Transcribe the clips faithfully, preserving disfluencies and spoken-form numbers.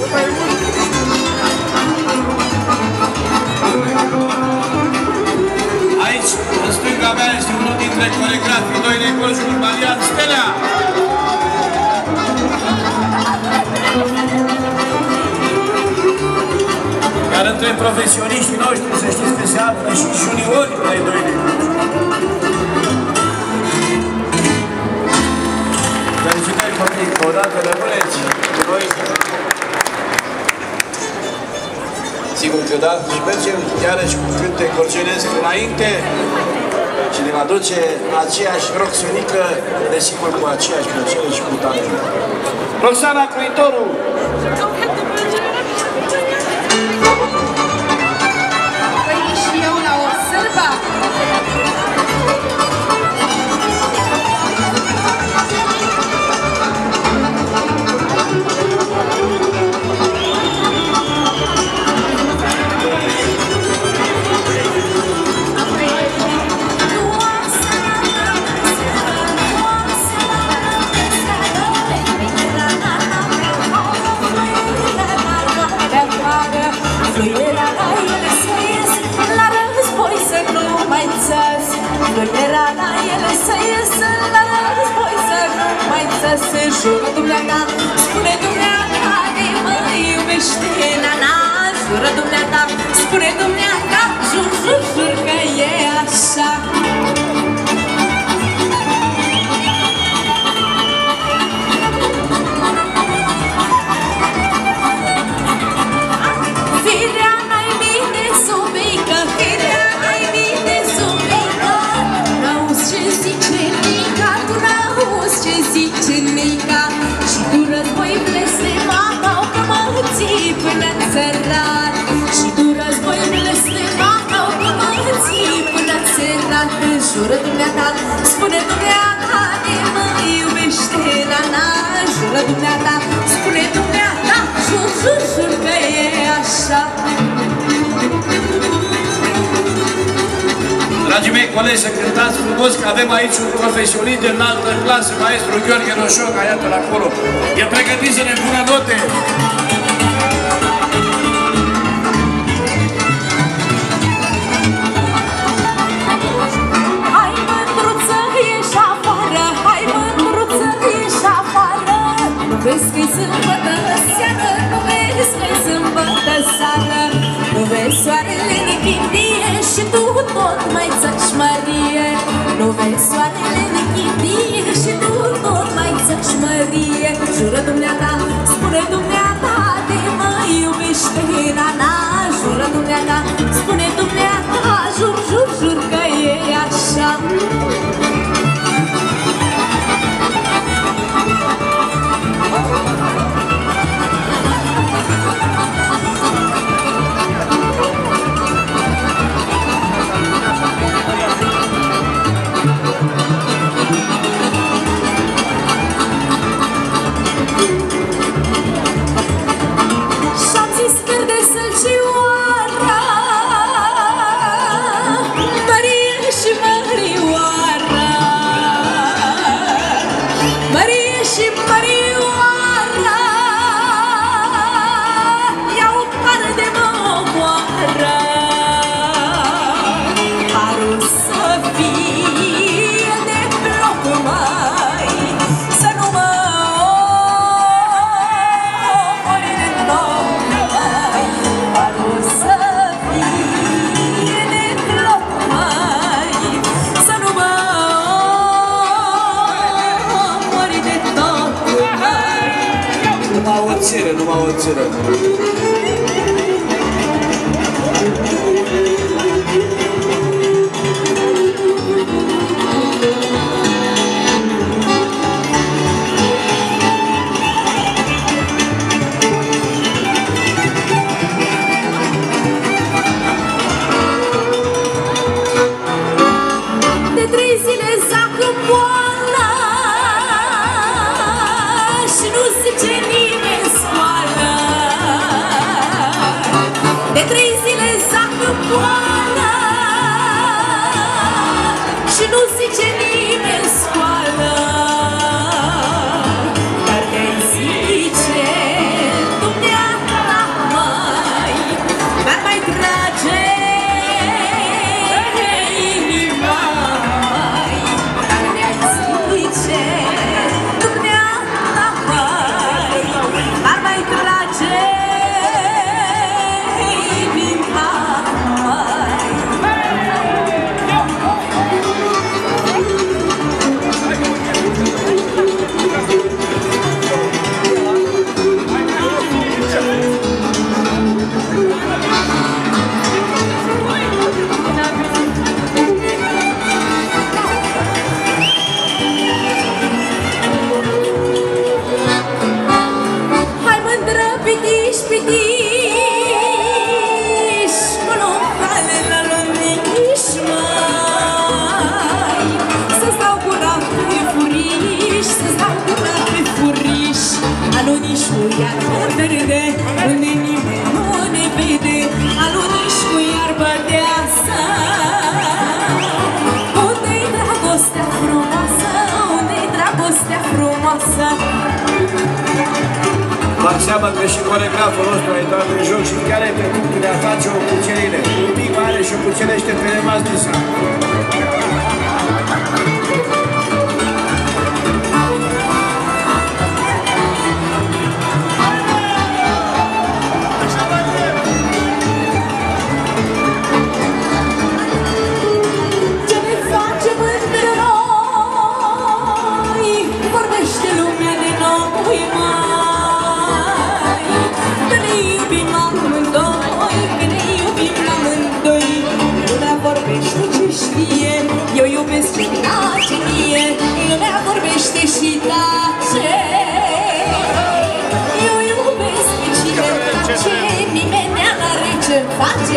Aici, în stânga mea, este unul dintre coregrafii Doinei Colciului, Marian Stelea. Iar între profesioniștii noștri, să știți că se află și juniori ai Doinei Colciului. Felicitări, copii, că odată rămâneți cu noi. Sigur că da, și mergem iarăși cu cânte corcenesc înainte și ne va duce aceeași roxionică, desigur cu aceeași plăcere și cu talent. Roxana Cruitoru! Păi și eu la o sârbă! Era la ele să iesă la război să nu mai țăse. Jură dumneata, spune dumneata, de mă iubește nana. Jură dumneata, spune dumneata, jur, jur, jur că e așa. Firea n-ai bine subică, firea n-ai bine subică. N-auzi ce zice Nica, tu n-auzi ce zice Nica. Și tu război blestemata-o că mă ții până-n țărat. Și tu război blestemata-o că mă ții până-n țărat. Jură dumneata, spune dumneata, de mă iubește nana. Jură dumneata, spune dumneata, jur, jur, jur că e așa. Dragii mei colegi, să cântați frumos, că avem aici un profesionist de înaltă clasă, maestru Gheorghe Roșoca, iată-l acolo. E pregătit să ne pună note. Hai mândruță, ieși afară, hai mândruță, ieși afară. Nu vezi că-i sâmbătă seară, nu vezi că-i sâmbătă seară. Nu vezi soarele nechindie și tu tot mai țăși mărie. Nu vezi soarele nechindie și tu tot mai țăși mărie. Jură dumneata, spune dumneata, de mă iubește nana. Jură dumneata, spune dumneata, jur, jur, jur că e așa. Și-am zis chiar de Sălcioara, Marie și Mărioara, Marie și Mărioara, iau pară de mă omoară. Parul să fie de bloc mai, să nu mă omori de tot mai. Parul să fie de bloc mai, să nu mă omori de tot mai. Numai o țiră, numai o țiră. De trei zile zacă boală și nu zice nimeni scoală. seama că și coregraful nostru a intrat în joc și chiar e pe punctul de a face o cucerire. Un pic mai are și o cucerește pe rămas de seama. Eu iubesc ce place mie, lumea vorbește și tace. Eu iubesc pe cine place, nimeni n-are ce face.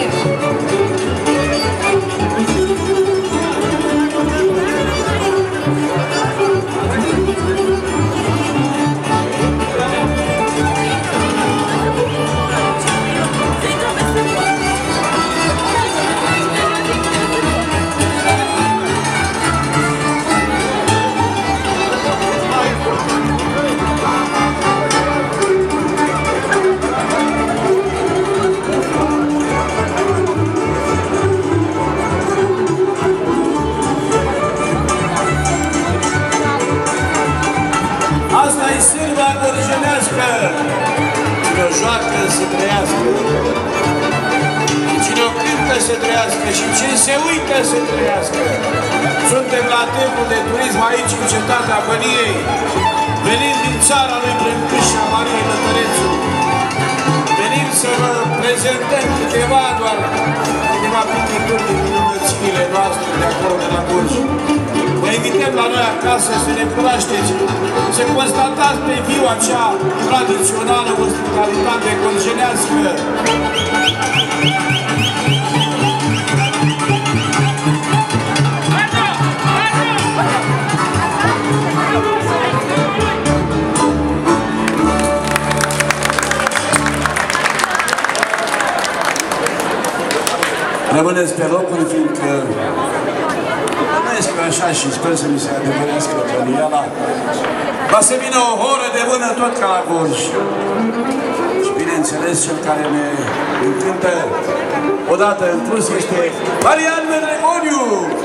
Cine o joacă să trăiască, cine o cântă să trăiască și cine se uită să trăiască. Suntem la timpul de turism aici în cetatea Băniei, venind din țara lui Brâncușa Mariei Lătărețu. Venim să vă prezentăm câteva, doar câteva picturi din minunățile noastre de acolo de la Gorj. Vă invităm la noi acasă să ne cunoașteți, să constatați pe viu acea tradițională ospitalitate gorjenească. Rămâneți pe locuri, fiindcă așa și sper să mi se adevărească băniala. Va să vină o horă de mână tot ca la Gorj. Și bineînțeles, cel care ne încântă odată în plus este Marian Mendremoniu!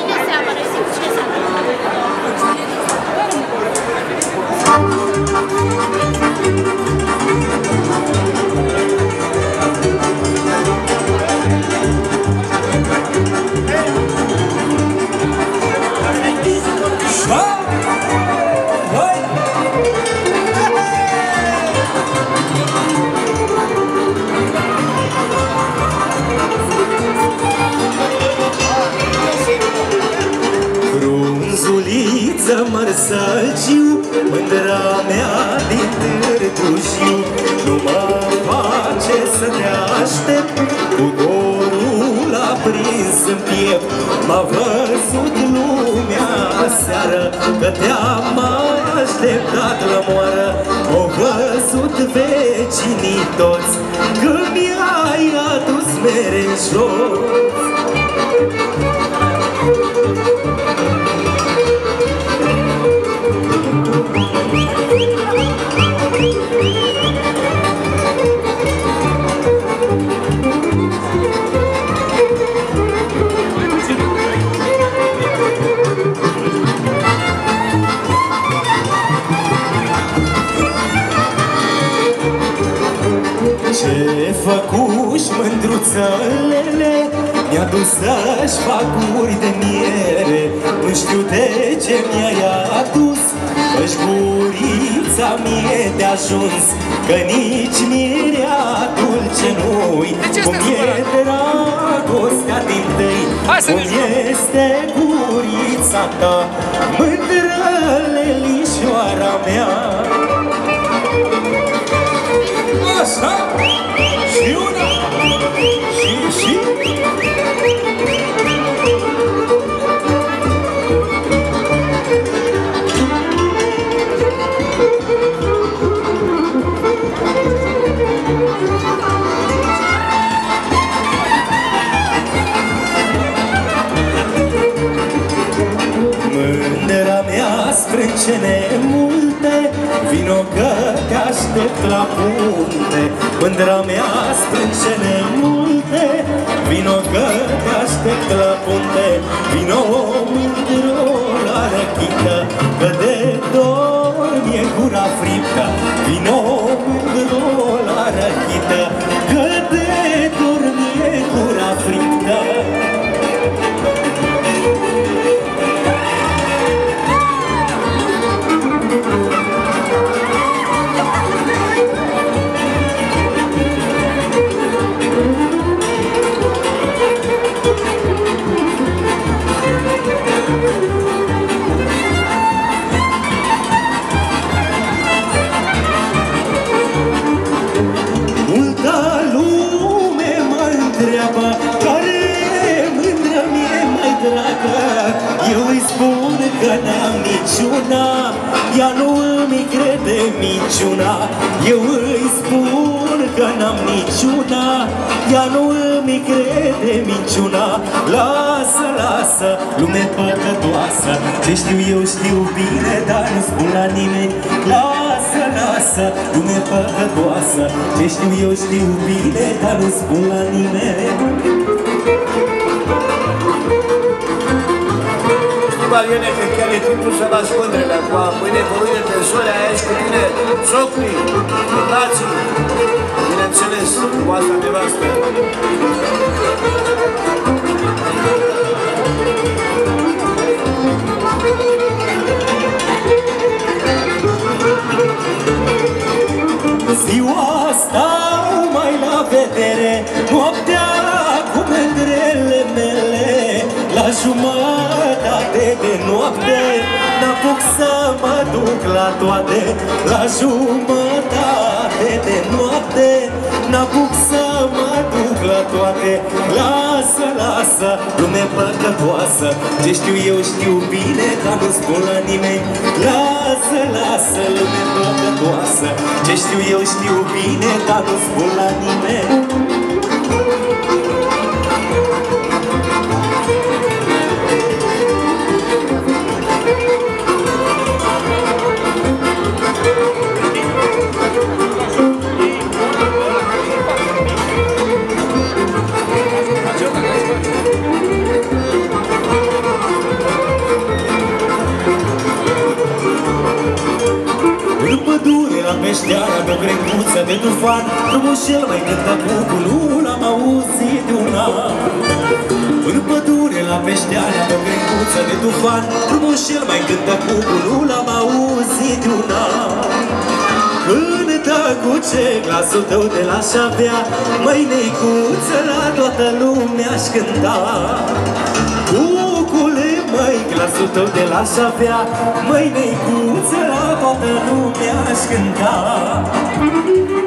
Frunzuliță mărsăciu, mândra mea din Târgu Jiu, nu mă face să te aștept, cu dorul aprins în piept. M-a văzut lumea aseară, că te-am așteptat la moară. M-au văzut vecinii toți, că mi-ai adus mere în jos. Ce făcuși mândruțălele, mi-a dus să-și fac guri de miere. Nu știu de ce mi-ai adus, că-și gurița mie de ajuns, că nici mirea dulce nu-i, cum e dragostea din tâi, cum este gurița ta, mândrălelișoara mea. Așa, și una, și, și. Mândra mea sprâncene multe, vino că te aștept la punte, mândra mea sprâncene multe. Vino că te aștept la punte, vino mândro la răchită, că de dor mi-e gura friptă. Vino mândro la răchită, că de dor mi-e gura friptă. Că n-am niciuna, ea nu îmi crede minciuna. Eu îi spun că n-am niciuna, ea nu îmi crede minciuna. Lasă, lasă, lume păcătoasă, ce știu eu știu bine, dar nu spun la nimeni. Lasă, lasă, lume păcătoasă, ce știu eu știu bine, dar nu spun la nimeni. Mariene, că chiar e timpul să lași mândrele acum. Mâine, pe mâine, pe sori, aia ești cu tine, socrii, nații, bineînțeles, cu asta nevastă. Ziua stau mai la vedere, noaptea cu mândrele mele. La jumătate de noapte n-apuc să mă duc la toate. La jumătate de noapte n-apuc să mă duc la toate. Lasă, lasă, lume păcătoasă, ce știu eu știu bine, dar nu spun la nimeni. Lasă, lasă, lume păcătoasă, ce știu eu știu bine, dar nu spun la nimeni. La peșteara de o grecuță de tufan, frumușel mai cântă cucul, nu l-am auzit de un an. În pădure la peșteara de o grecuță de tufan, frumușel mai cântă cucul, nu l-am auzit de un an. Cântă cu ce glasul tău de l-aș avea, măi neicuță, la toată lumea-aș cânta. Cucule, măi, glasul tău de l-aș avea, măi neicuță, la toată lumea-aș cânta.